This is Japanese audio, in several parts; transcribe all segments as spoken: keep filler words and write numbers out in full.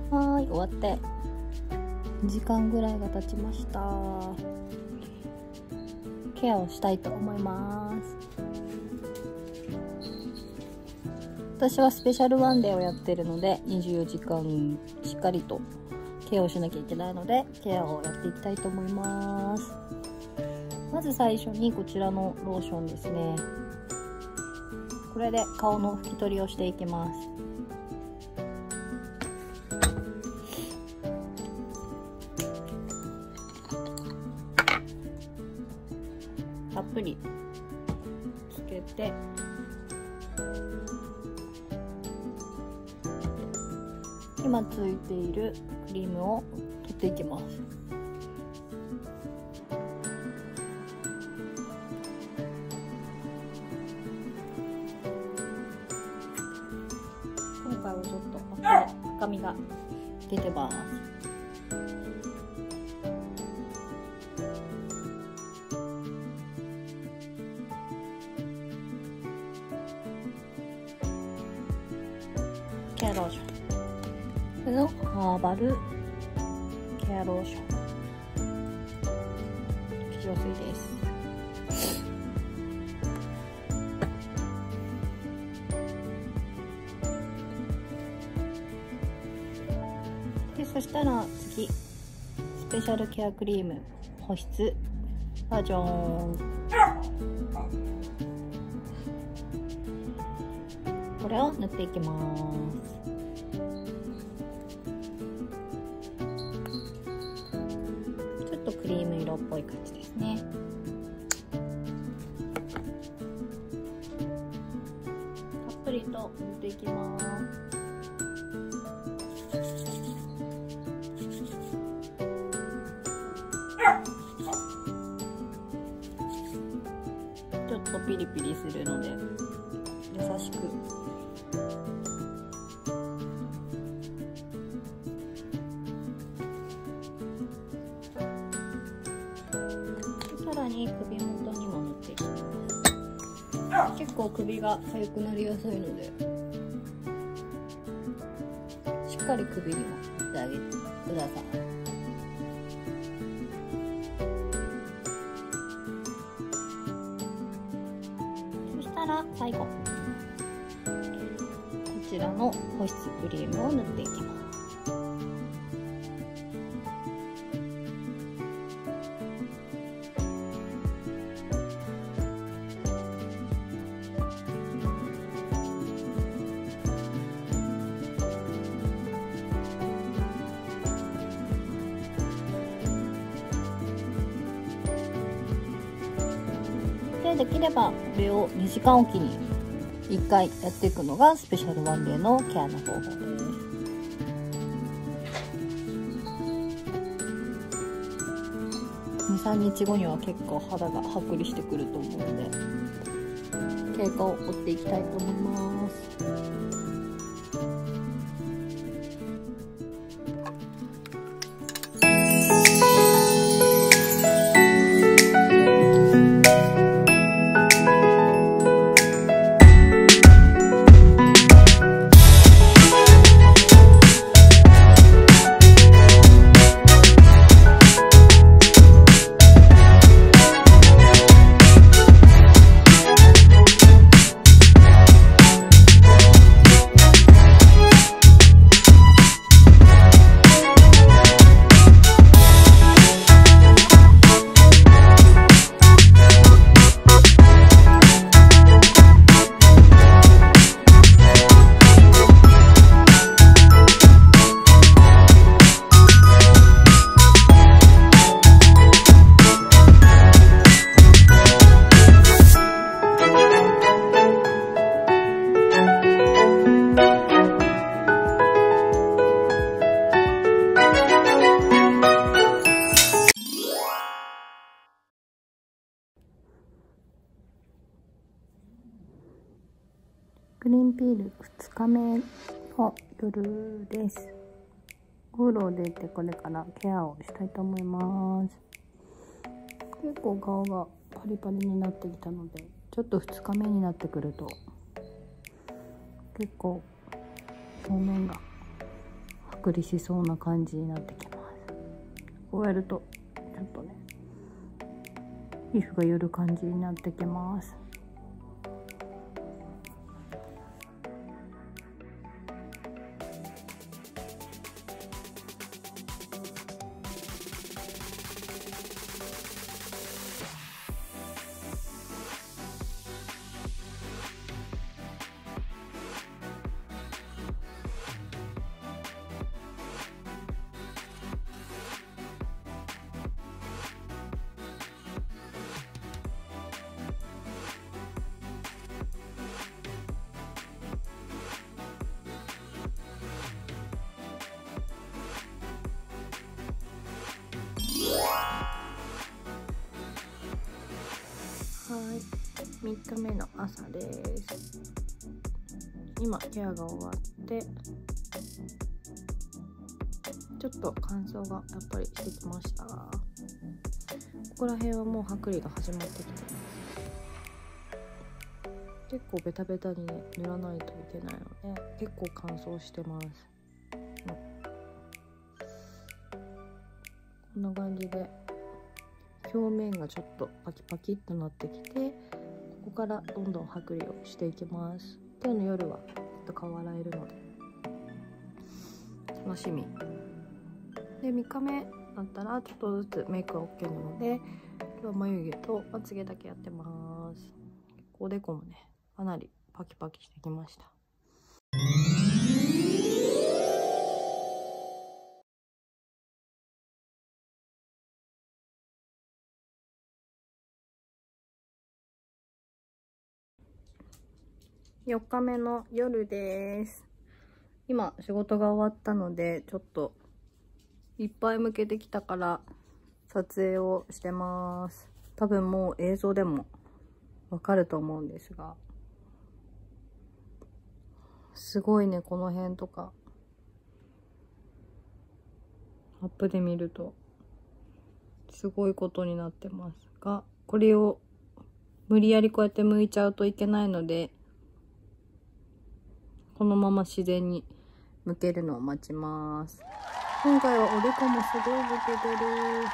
はーい、終わってにじかんぐらいが経ちました。ケアをしたいと思います。私はスペシャルワンデーをやってるのでにじゅうよじかんしっかりとケアをしなきゃいけないので、ケアをやっていきたいと思います。まず最初にこちらのローションですね。これで顔の拭き取りをしていきます。たっぷりつけて、今ついているクリームを取っていきます。今回はちょっと赤みが出てます。ケアローション、これのハーバルケアローション、化粧水です。でそしたら次、スペシャルケアクリーム保湿バージョン、これを塗っていきます。ちょっとクリーム色っぽい感じですね。たっぷりと塗っていきます。ちょっとピリピリするので優しく。さらに首元にも塗っていきます。結構首が痒くなりやすいので、しっかり首にも塗ってあげてください。そしたら最後、こちらの保湿クリームを塗っていきます。できればこれをにじかんおきにいっかいやっていくのがスペシャルワンデーのケアの方法です。にさんにちごには結構肌がはっくりしてくると思うので、経過を追っていきたいと思います。グリーンピールふつかめの夜です。お風呂を出てこれからケアをしたいと思います。結構顔がパリパリになってきたので、ちょっとふつかめになってくると結構表面がは剥離しそうな感じになってきます。こうやるとちょっとね皮膚が寄る感じになってきます。はい、みっかめの朝です。今ケアが終わってちょっと乾燥がやっぱりしてきました。ここら辺はもう剥離が始まってきてます。結構ベタベタにね塗らないといけないので結構乾燥してます。こんな感じで表面がちょっとパキパキっとなってきて、ここからどんどん剥離をしていきます。今日の夜はちょっと顔洗えるので楽しみで、みっかめだったらちょっとずつメイクは OK なので、今日は眉毛とまつげだけやってます。おでこもねかなりパキパキしてきました。よっかめの夜です。今仕事が終わったのでちょっといっぱい向けてきたから撮影をしてます。多分もう映像でもわかると思うんですが、すごいね、この辺とかアップで見るとすごいことになってますが、これを無理やりこうやって剥いちゃうといけないので、このまま自然に剥けるのを待ちます。今回はおでこもすごい剥けてる。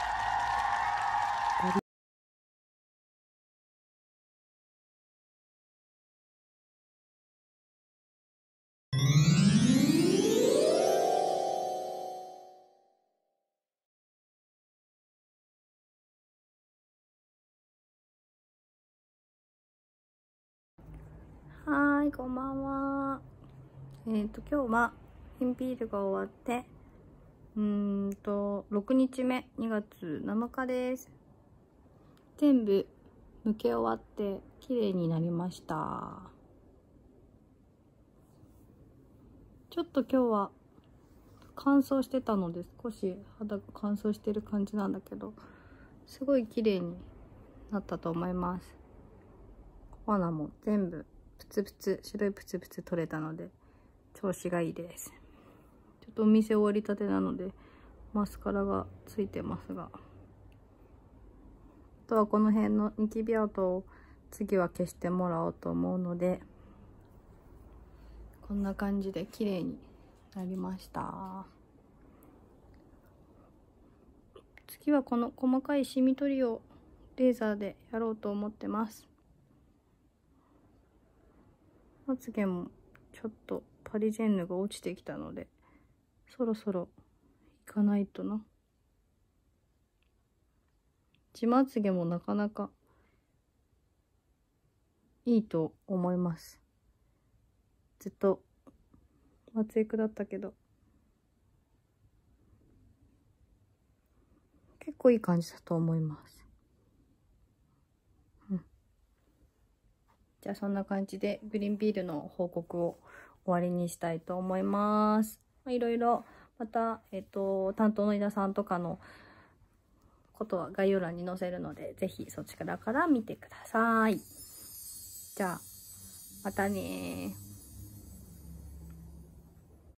はーい、こんばんは。えっと、今日はピンピールが終わって、うーんと、ろくにちめ、にがつなのかです。全部剥け終わって、綺麗になりました。ちょっと今日は乾燥してたので、少し肌が乾燥してる感じなんだけど、すごい綺麗になったと思います。小鼻も全部プツプツ、白いプツプツ取れたので調子がいいです。ちょっとお店終わりたてなのでマスカラがついてますが、あとはこの辺のニキビ跡を次は消してもらおうと思うので、こんな感じで綺麗になりました。次はこの細かいシミ取りをレーザーでやろうと思ってます。まつげもちょっとパリジェンヌが落ちてきたので、そろそろ行かないとな。地まつげもなかなかいいと思います。ずっとまつエクだったけど結構いい感じだと思います。うん、じゃあそんな感じでグリーンピールの報告を終わりにしたいと思います。いろいろまた、えっと、担当の井田さんとかのことは概要欄に載せるので、ぜひそちらから見てください。じゃあ、またねー。